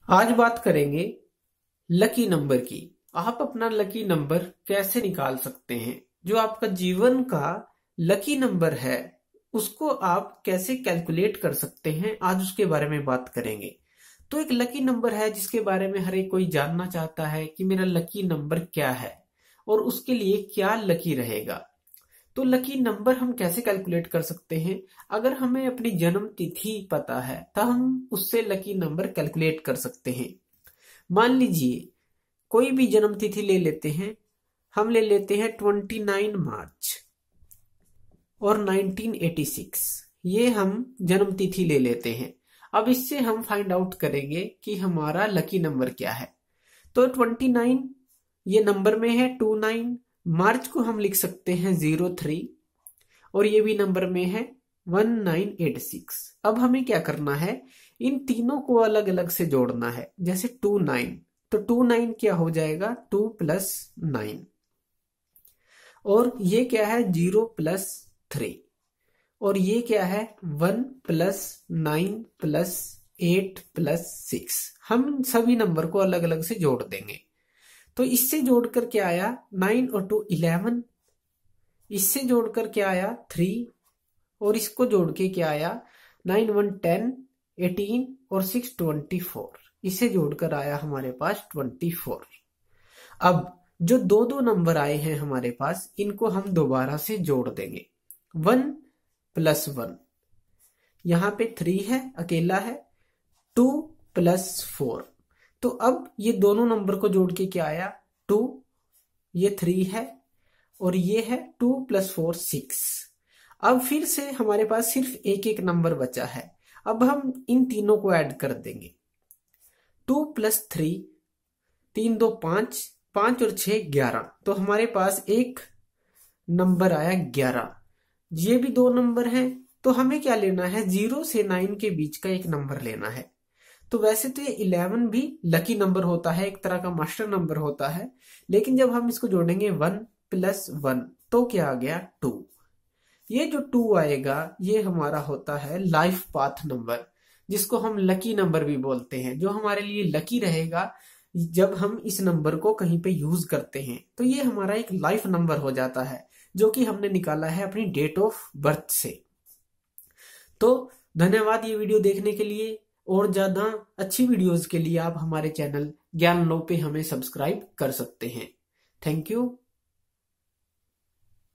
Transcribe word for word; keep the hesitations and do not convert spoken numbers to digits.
आज बात करेंगे लकी नंबर की। आप अपना लकी नंबर कैसे निकाल सकते हैं? जो आपका जीवन का लकी नंबर है उसको आप कैसे कैलकुलेट कर सकते हैं, आज उसके बारे में बात करेंगे। तो एक लकी नंबर है जिसके बारे में हर एक कोई जानना चाहता है कि मेरा लकी नंबर क्या है और उसके लिए क्या लकी रहेगा। तो लकी नंबर हम कैसे कैलकुलेट कर सकते हैं? अगर हमें अपनी जन्म तिथि पता है तो हम उससे लकी नंबर कैलकुलेट कर सकते हैं। मान लीजिए कोई भी जन्म तिथि ले लेते हैं, हम ले लेते हैं उनतीस मार्च और नाइनटीन एटी सिक्स, ये हम जन्म तिथि ले लेते हैं। अब इससे हम फाइंड आउट करेंगे कि हमारा लकी नंबर क्या है। तो उनतीस ये नंबर में है, उनतीस मार्च को हम लिख सकते हैं जीरो थ्री और ये भी नंबर में है उन्नीस एटी सिक्स। अब हमें क्या करना है, इन तीनों को अलग अलग से जोड़ना है। जैसे टू नाइन, तो टू नाइन क्या हो जाएगा, टू प्लस नाइन, और ये क्या है, जीरो प्लस थ्री, और ये क्या है, one plus nine plus eight plus six. हम सभी नंबर को अलग अलग से जोड़ देंगे। तो इससे जोड़कर क्या आया, नाइन और टू इलेवन, इससे जोड़कर क्या आया, थ्री, और इसको जोड़ के क्या आया, नाइन वन टेन, एटीन और सिक्स ट्वेंटी फोर। इसे जोड़कर आया हमारे पास ट्वेंटी फोर। अब जो दो दो नंबर आए हैं हमारे पास, इनको हम दोबारा से जोड़ देंगे। वन प्लस वन, यहां पे थ्री है, अकेला है, टू प्लस फोर। तो अब ये दोनों नंबर को जोड़ के क्या आया, टू, ये थ्री है और ये है टू प्लस फोर सिक्स। अब फिर से हमारे पास सिर्फ एक एक नंबर बचा है। अब हम इन तीनों को ऐड कर देंगे। टू प्लस थ्री, तीन दो पांच, पांच और छह ग्यारह, तो हमारे पास एक नंबर आया ग्यारह। ये भी दो नंबर हैं, तो हमें क्या लेना है, जीरो से नाइन के बीच का एक नंबर लेना है। तो वैसे तो ये इलेवन भी लकी नंबर होता है, एक तरह का मास्टर नंबर होता है, लेकिन जब हम इसको जोड़ेंगे वन प्लस वन तो क्या आ गया, टू। ये जो टू आएगा ये हमारा होता है लाइफ पाथ नंबर, जिसको हम लकी नंबर भी बोलते हैं, जो हमारे लिए लकी रहेगा जब हम इस नंबर को कहीं पे यूज करते हैं। तो ये हमारा एक लाइफ नंबर हो जाता है, जो कि हमने निकाला है अपनी डेट ऑफ बर्थ से। तो धन्यवाद ये वीडियो देखने के लिए, और ज्यादा अच्छी वीडियोस के लिए आप हमारे चैनल ज्ञान लो पे हमें सब्सक्राइब कर सकते हैं। Thank you.